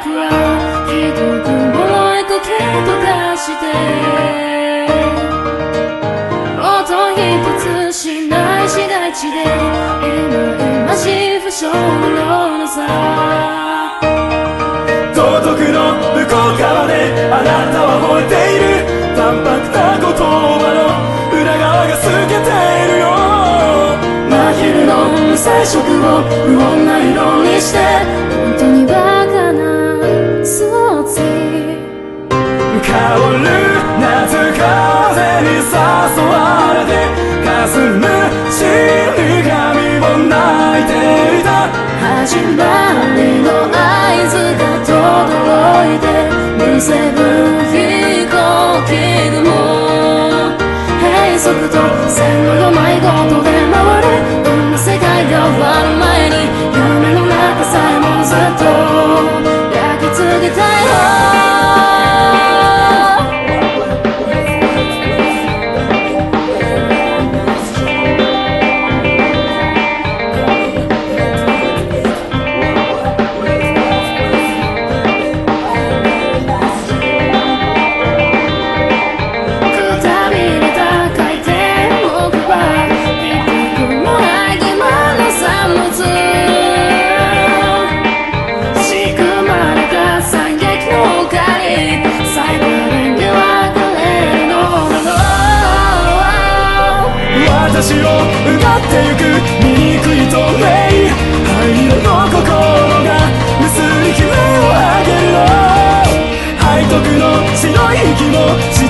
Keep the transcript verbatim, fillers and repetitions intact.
僕はひどく脆い呼吸と化して音一つしない市街地で今今し不詳のさ道徳の向こう側であなたは吠えている淡白な言葉の裏側が透けているよ真昼の無彩色を不穏な色にして本当にバカな嘘つき香る夏風に誘われて霞む死神も泣いていた始まりの合図が轟いて無セブ飛行機でも閉塞と線路が迷子とで回れどんな世界が終わる前に夢の中さえもずっと焼き付けたいよ私を奪ってゆく醜い透明灰色の心が薄い悲鳴を上げるの背徳の白い息も